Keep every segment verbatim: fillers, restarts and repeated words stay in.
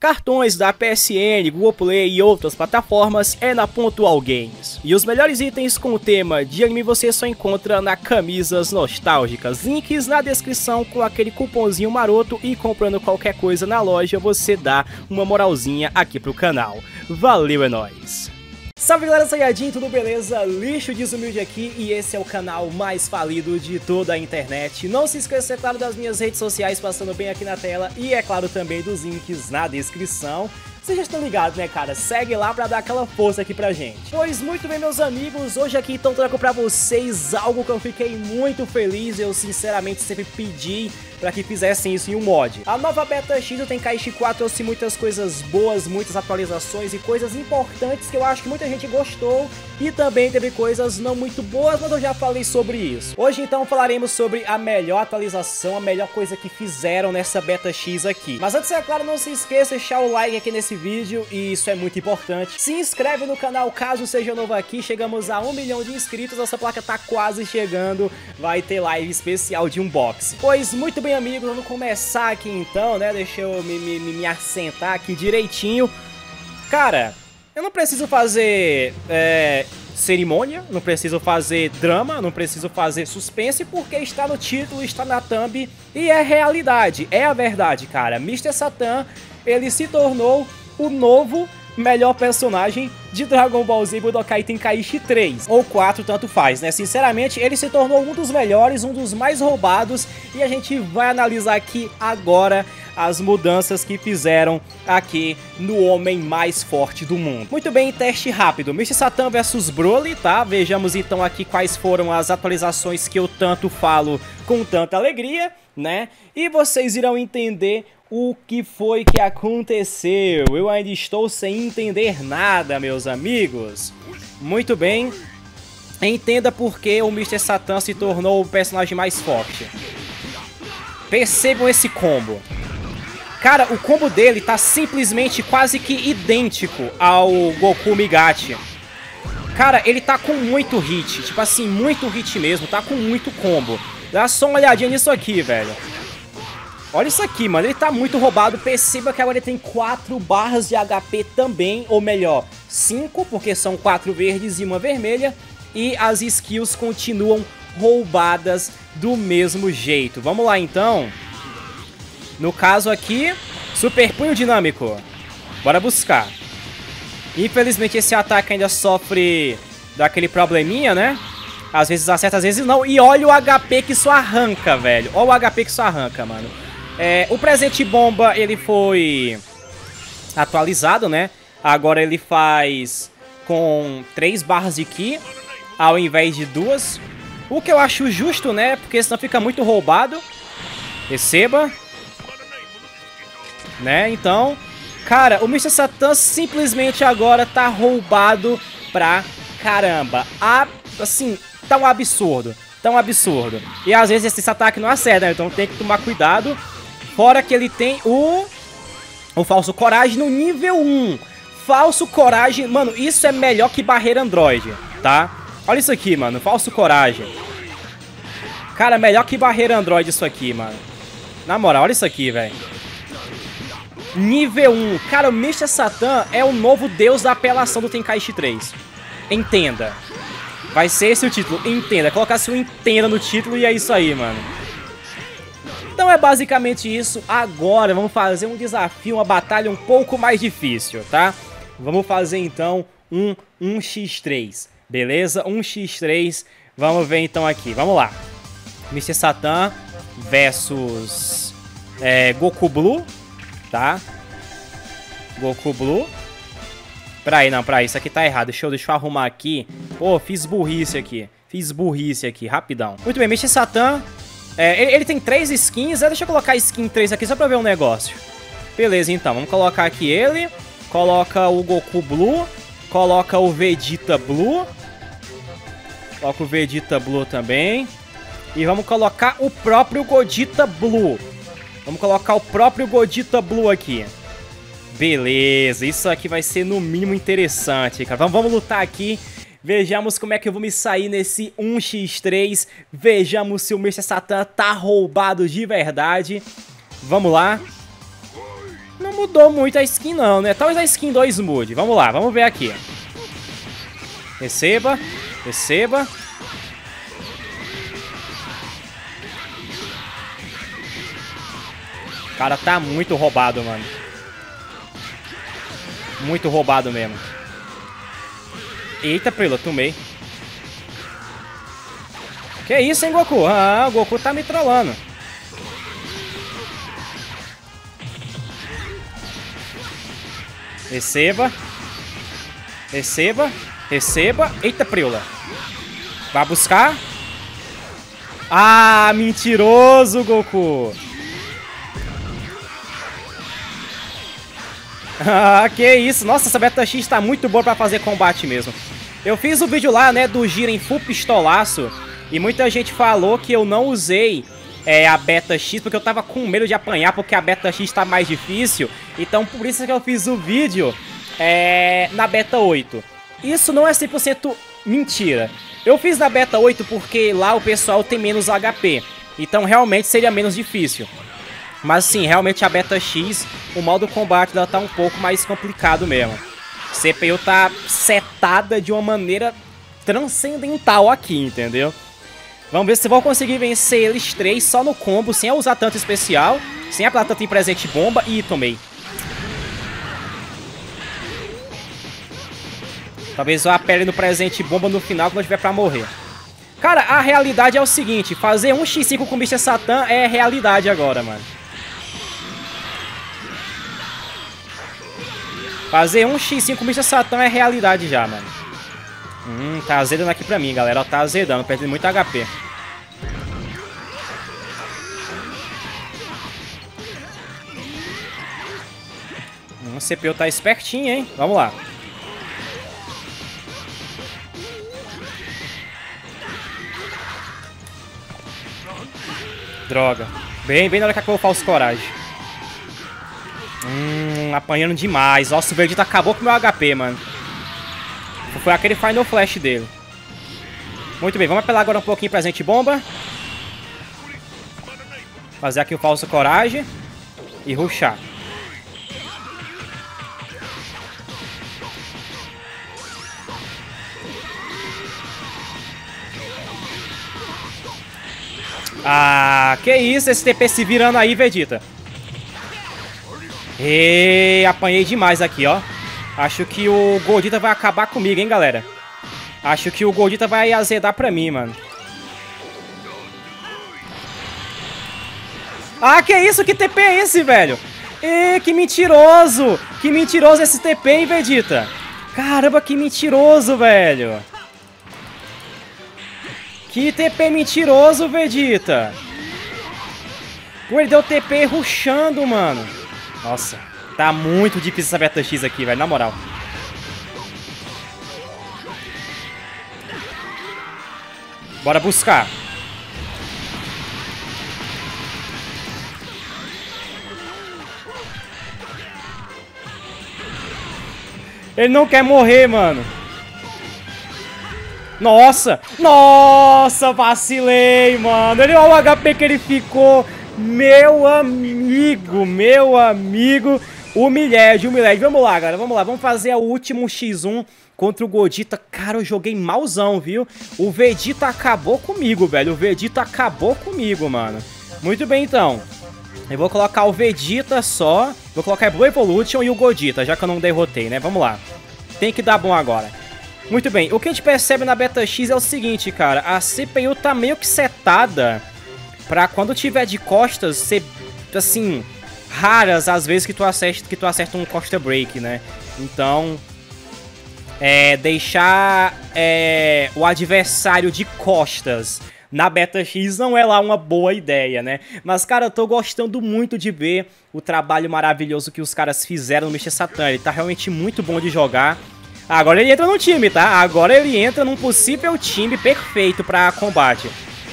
cartões da P S N, Google Play e outras plataformas é na Pontual Games. E os melhores itens com o tema de anime você só encontra na Camisas Nostálgicas. Links na descrição com aquele cupomzinho maroto e comprando qualquer coisa na loja você dá uma moralzinha aqui pro canal. Valeu, é nóis! Salve galera, Sayajin, tudo beleza? Lixo Desumilde aqui e esse é o canal mais falido de toda a internet. Não se esqueça, é claro, das minhas redes sociais passando bem aqui na tela e é claro também dos links na descrição. Vocês já estão ligados, né, cara? Segue lá pra dar aquela força aqui pra gente. Pois muito bem, meus amigos, hoje aqui então trago pra vocês algo que eu fiquei muito feliz. Eu sinceramente sempre pedi pra que fizessem isso em um mod. A nova Beta X do Tenkaichi quatro trouxe muitas coisas boas, muitas atualizações e coisas importantes que eu acho que muita gente gostou. E também teve coisas não muito boas, mas eu já falei sobre isso. Hoje então falaremos sobre a melhor atualização, a melhor coisa que fizeram nessa Beta X aqui. Mas antes, é claro, não se esqueça de deixar o like aqui nesse vídeo, e isso é muito importante. Se inscreve no canal caso seja novo aqui, chegamos a um milhão de inscritos, nossa placa tá quase chegando, vai ter live especial de unboxing. Pois muito bem, amigos, vamos começar aqui então, né, deixa eu me, me, me assentar aqui direitinho. Cara, eu não preciso fazer é, cerimônia, não preciso fazer drama, não preciso fazer suspense, porque está no título, está na thumb, e é realidade, é a verdade, cara. mister Satan, ele se tornou o novo melhor personagem de Dragon Ball Z Budokai Tenkaichi três, ou quatro, tanto faz, né? Sinceramente, ele se tornou um dos melhores, um dos mais roubados, e a gente vai analisar aqui agora as mudanças que fizeram aqui no homem mais forte do mundo. Muito bem, teste rápido. mister Satan versus Broly, tá? Vejamos então aqui quais foram as atualizações que eu tanto falo com tanta alegria, né? E vocês irão entender o que foi que aconteceu. Eu ainda estou sem entender nada, meus amigos. Muito bem. Entenda por que o mister Satan se tornou o personagem mais forte. Percebam esse combo. Cara, o combo dele tá simplesmente quase que idêntico ao Goku Migate. Cara, ele tá com muito hit. Tipo assim, muito hit mesmo. Tá com muito combo. Dá só uma olhadinha nisso aqui, velho. Olha isso aqui, mano, ele tá muito roubado. Perceba que agora ele tem quatro barras de H P também, ou melhor, cinco, porque são quatro verdes e uma vermelha. E as skills continuam roubadas do mesmo jeito. Vamos lá, então. No caso aqui, Super Punho Dinâmico. Bora buscar. Infelizmente esse ataque ainda sofre daquele probleminha, né? Às vezes acerta, às vezes não. E olha o H P que isso arranca, velho. Olha o H P que isso arranca, mano. É, o presente bomba, ele foi atualizado, né? Agora ele faz com três barras de ki, ao invés de duas. O que eu acho justo, né? Porque senão fica muito roubado. Receba. Né? Então, cara, o mister Satan simplesmente agora tá roubado pra caramba. A, assim, tá um absurdo. Tá um absurdo. E às vezes esse ataque não acerta, né? Então tem que tomar cuidado. Fora que ele tem o, o Falso Coragem no nível um. Falso Coragem, mano, isso é melhor que Barreira Android, tá? Olha isso aqui, mano, Falso Coragem. Cara, melhor que Barreira Android isso aqui, mano. Na moral, olha isso aqui, velho. Nível um. Cara, o mister Satan é o novo deus da apelação do Tenkaichi três. Entenda. Vai ser esse o título, entenda. Colocasse o entenda no título e é isso aí, mano. Então é basicamente isso. Agora vamos fazer um desafio, uma batalha um pouco mais difícil, tá? Vamos fazer então um um contra três, beleza? um contra três, vamos ver então aqui, vamos lá. mister Satan versus é, Goku Blue, tá? Goku Blue. Peraí, não, peraí, isso aqui tá errado, deixa eu, deixa eu arrumar aqui. Pô, fiz burrice aqui, fiz burrice aqui, rapidão. Muito bem, mister Satan... É, ele, ele tem três skins, é, deixa eu colocar a skin três aqui só pra ver um negócio. Beleza, então, vamos colocar aqui ele. Coloca o Goku Blue. Coloca o Vegeta Blue. Coloca o Vegeta Blue também. E vamos colocar o próprio Gogeta Blue. Vamos colocar o próprio Gogeta Blue aqui. Beleza, isso aqui vai ser no mínimo interessante, cara. Vamos, vamos lutar aqui. Vejamos como é que eu vou me sair nesse um contra três. Vejamos se o mister Satan tá roubado de verdade. Vamos lá. Não mudou muito a skin não, né? Talvez a skin dois mude. Vamos lá, vamos ver aqui. Receba. Receba. O cara tá muito roubado, mano. Muito roubado mesmo. Eita, Prila, tomei. Que isso, hein, Goku? Ah, o Goku tá me trollando. Receba. Receba. Receba. Eita, Prila. Vai buscar. Ah, mentiroso, Goku. Ah, que isso. Nossa, essa Beta X tá muito boa pra fazer combate mesmo. Eu fiz o vídeo lá, né, do Jiren Full Pistolaço. E muita gente falou que eu não usei é, a Beta X porque eu tava com medo de apanhar, porque a Beta X tá mais difícil. Então por isso que eu fiz o vídeo é, na Beta oito. Isso não é cem por cento mentira. Eu fiz na Beta oito porque lá o pessoal tem menos H P. Então realmente seria menos difícil. Mas sim, realmente a Beta X, o modo combate dela tá um pouco mais complicado mesmo. A C P U tá setada de uma maneira transcendental aqui, entendeu? Vamos ver se eu vou conseguir vencer eles três só no combo, sem usar tanto especial, sem apelar tanto em presente bomba. Ih, tomei. Talvez eu apele no presente bomba no final quando eu tiver pra morrer. Cara, a realidade é o seguinte, fazer um por cinco com o mister Satan é realidade agora, mano. Fazer um por cinco com o mister Satan é realidade já, mano. Hum, tá azedando aqui pra mim, galera. Ó, tá azedando, perdendo muito H P. Hum, o C P U tá espertinho, hein? Vamos lá. Droga. Bem, bem na hora que acabou o falso coragem. Hum, apanhando demais. Nossa, o Vegeta acabou com o meu H P, mano. Foi aquele Final Flash dele. Muito bem, vamos apelar agora um pouquinho presente bomba. Fazer aqui o falso coragem. E rushar. Ah, que isso, esse T P se virando aí, Vegeta. E apanhei demais aqui, ó. Acho que o Goldita vai acabar comigo, hein, galera. Acho que o Goldita vai azedar pra mim, mano. Ah, que isso? Que T P é esse, velho? E que mentiroso! Que mentiroso esse T P, hein, Vegeta? Caramba, que mentiroso, velho. Que T P mentiroso, Vegeta. Pô, ele deu T P rushando, mano. Nossa, tá muito difícil essa Beta X aqui, velho, na moral. Bora buscar. Ele não quer morrer, mano. Nossa! Nossa, vacilei, mano. Olha o H P que ele ficou. Meu amigo, meu amigo. Humilhede, humilhede. Vamos lá, galera. Vamos lá. Vamos fazer o último xis um contra o Goldita. Cara, eu joguei malzão, viu? O Vegeta acabou comigo, velho. O Vegeta acabou comigo, mano. Muito bem, então. Eu vou colocar o Vegeta só. Vou colocar o Blue Evolution e o Goldita, já que eu não derrotei, né? Vamos lá. Tem que dar bom agora. Muito bem. O que a gente percebe na Beta X é o seguinte, cara. A C P U tá meio que setada pra quando tiver de costas ser, assim, raras as vezes que tu acerta, que tu acerta um Costa Break, né? Então, é, deixar é, o adversário de costas na Beta X não é lá uma boa ideia, né? Mas, cara, eu tô gostando muito de ver o trabalho maravilhoso que os caras fizeram no mister Satan. Ele tá realmente muito bom de jogar. Agora ele entra no time, tá? Agora ele entra num possível time perfeito pra combate.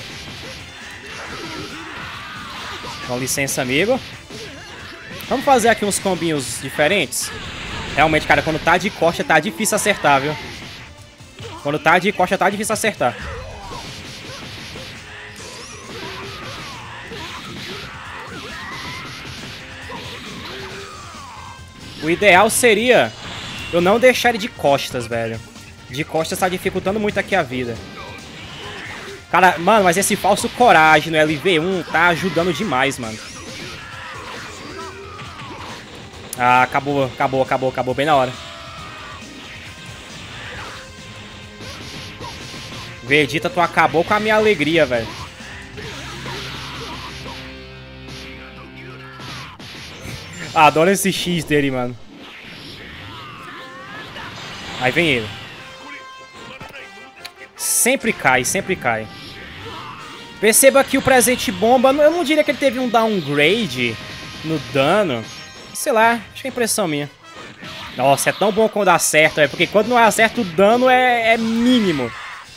Com licença, amigo. Vamos fazer aqui uns combinhos diferentes. Realmente, cara, quando tá de costa tá difícil acertar, viu? Quando tá de costa tá difícil acertar. O ideal seria eu não deixar ele de costas, velho. De costas tá dificultando muito aqui a vida. Cara, mano, mas esse falso coragem no L V um tá ajudando demais, mano. Ah, acabou, acabou, acabou, acabou bem na hora. Vegeta, tu acabou com a minha alegria, velho. Adoro esse X dele, mano. Aí vem ele. Sempre cai, sempre cai. Perceba que o presente bomba, eu não diria que ele teve um downgrade no dano. Sei lá, acho que é impressão minha. Nossa, é tão bom quando acerta, porque quando não acerta o dano é, é mínimo.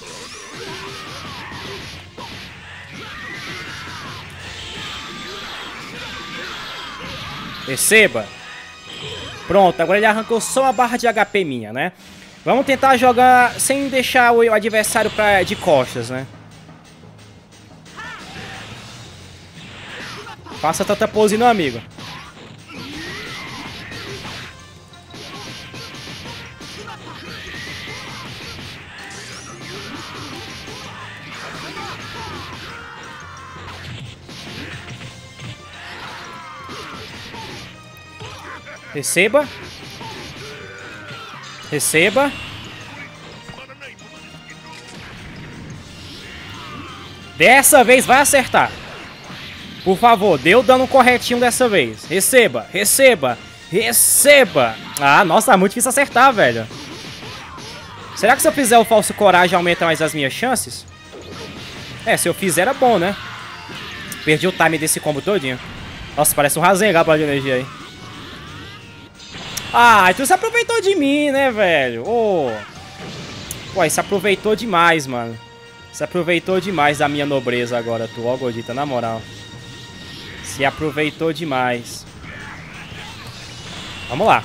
Perceba. Pronto, agora ele arrancou só uma barra de H P minha, né? Vamos tentar jogar sem deixar o adversário pra, de costas, né? Faça tanta pose não, amigo. Receba. Receba. Dessa vez vai acertar. Por favor, dê o dano corretinho dessa vez. Receba, receba, receba. Ah, nossa, é muito difícil acertar, velho. Será que se eu fizer o falso coragem aumenta mais as minhas chances? É, se eu fizer era bom, né? Perdi o time desse combo todinho. Nossa, parece um Rasengan de energia aí. Ah, tu se aproveitou de mim, né, velho? Ô, oh. Pô, se aproveitou demais, mano. Se aproveitou demais da minha nobreza agora, tu, ó, Gordita, na moral. Se aproveitou demais. Vamos lá.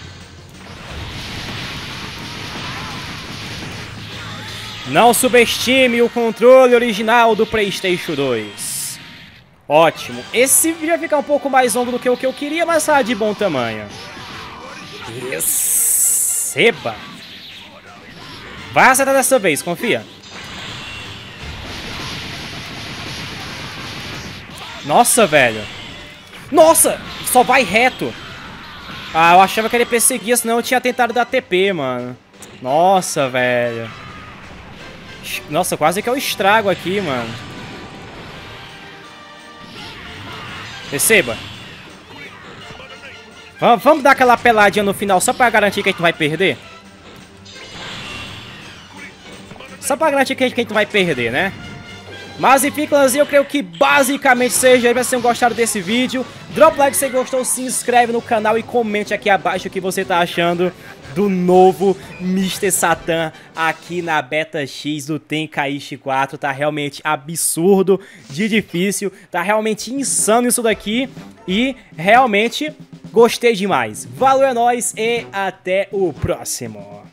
Não subestime o controle original do PlayStation dois. Ótimo. Esse vídeo vai ficar um pouco mais longo do que o que eu queria, mas tá de bom tamanho. Receba. Vai acertar dessa vez, confia. Nossa, velho. Nossa, só vai reto. Ah, eu achava que ele perseguia, senão eu tinha tentado dar T P, mano. Nossa, velho. Nossa, quase que eu estrago aqui, mano. Receba. Vamos dar aquela peladinha no final só pra garantir que a gente vai perder? Só pra garantir que a gente vai perder, né? Mas enfim, clãzinho, eu creio que basicamente seja. Espero que vocês tenham gostado desse vídeo. Drop like se você gostou, se inscreve no canal e comente aqui abaixo o que você tá achando do novo mister Satan aqui na Beta X do Tenkaichi quatro. Tá realmente absurdo de difícil. Tá realmente insano isso daqui. E realmente gostei demais. Valeu, é nóis e até o próximo.